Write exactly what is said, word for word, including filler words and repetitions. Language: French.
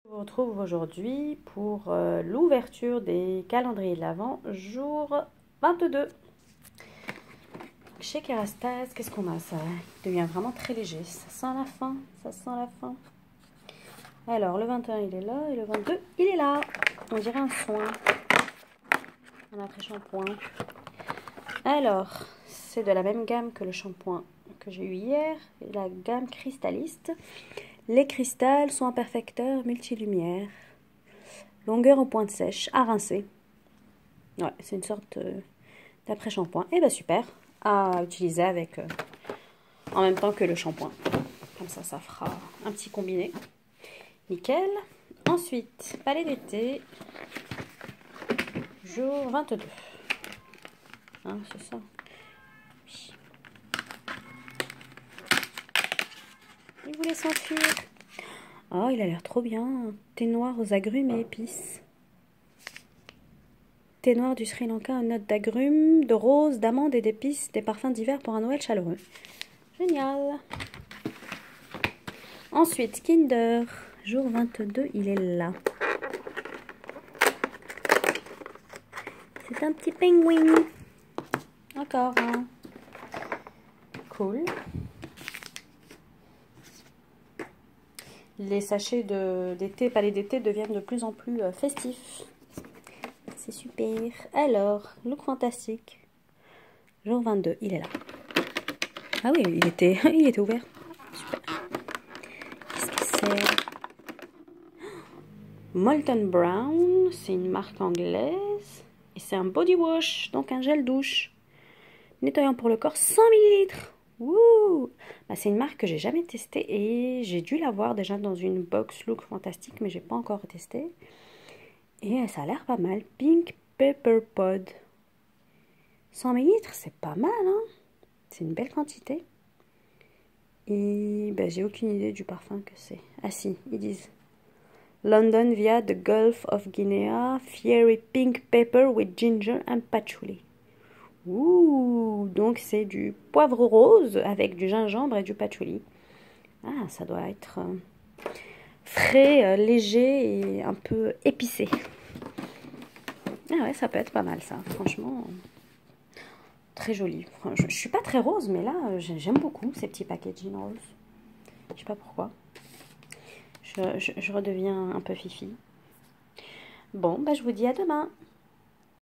Je vous retrouve aujourd'hui pour euh, l'ouverture des calendriers de l'Avent, jour vingt-deux. Chez Kerastase, qu'est-ce qu'on a? Ça devient vraiment très léger. Ça sent la fin, ça sent la fin. Alors, le vingt et un, il est là, et le vingt-deux, il est là. On dirait un soin, un après-shampoing. Alors, c'est de la même gamme que le shampoing que j'ai eu hier, la gamme Cristalliste. Les cristals sont un perfecteur multilumière. Longueur en pointe sèche, à rincer. Ouais, c'est une sorte euh, d'après-shampoing. Et bien super, à utiliser avec, euh, en même temps que le shampoing. Comme ça, ça fera un petit combiné. Nickel. Ensuite, palais d'été, jour vingt-deux. Hein, c'est ça. Oui. Il voulait s'enfuir. Oh, il a l'air trop bien. Thé noir aux agrumes et épices. Thé noir du Sri Lanka aux notes d'agrumes, de rose, d'amandes et d'épices, des parfums d'hiver pour un Noël chaleureux. Génial. Ensuite, Kinder, jour vingt-deux, il est là. C'est un petit pingouin. Encore un. Cool. Les sachets d'été, palais d'été deviennent de plus en plus euh, festifs. C'est super. Alors, look fantastique. Jour vingt-deux, il est là. Ah oui, il était, il était ouvert. Super. Qu'est-ce que c'est? Molten Brown, c'est une marque anglaise. Et c'est un body wash, donc un gel douche. Nettoyant pour le corps, cent millilitres. Wouh! Bah, c'est une marque que j'ai jamais testée et j'ai dû la voir déjà dans une box look fantastique, mais j'ai pas encore testé. Et ça a l'air pas mal. Pink Pepper Pod. cent millilitres, c'est pas mal, hein? C'est une belle quantité. Et ben, j'ai aucune idée du parfum que c'est. Ah si, ils disent London via the Gulf of Guinea, Fiery Pink Pepper with Ginger and Patchouli. Ouh, donc c'est du poivre rose avec du gingembre et du patchouli. Ah, ça doit être euh, frais, euh, léger et un peu épicé. Ah ouais, ça peut être pas mal ça, franchement. Très joli. Enfin, je, je suis pas très rose, mais là, j'aime beaucoup ces petits packaging rose. Je sais pas pourquoi. Je, je, je redeviens un peu fifi. Bon, bah, je vous dis à demain.